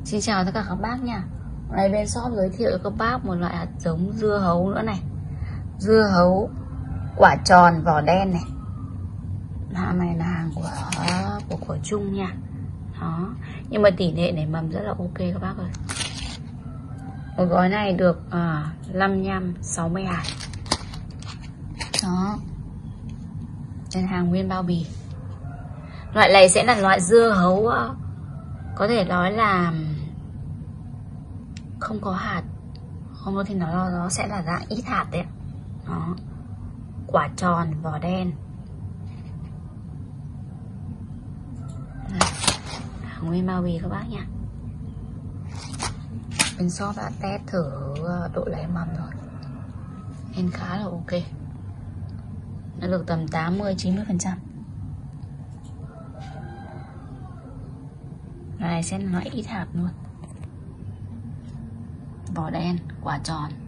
Xin chào tất cả các bác nha. Hôm nay bên shop giới thiệu cho các bác một loại hạt giống dưa hấu nữa này. Dưa hấu quả tròn vỏ đen này. Hàng này là hàng của Trung nha. Đó. Nhưng mà tỷ lệ nảy mầm rất là ok các bác ơi. Một gói này được 55-60 hạt. Đó. Trên hàng nguyên bao bì. Loại này sẽ là loại dưa hấu có thể nói là không có hạt, không có thì nó sẽ là dạng ít hạt đấy. Đó. Quả tròn vỏ đen. Hàng nguyên bao bì các bác nha. Bên shop đã test thử độ lấy mầm rồi nên khá là ok. Nó được tầm 80-90%. Này sẽ là loại ít hạt luôn. Vỏ đen, quả tròn.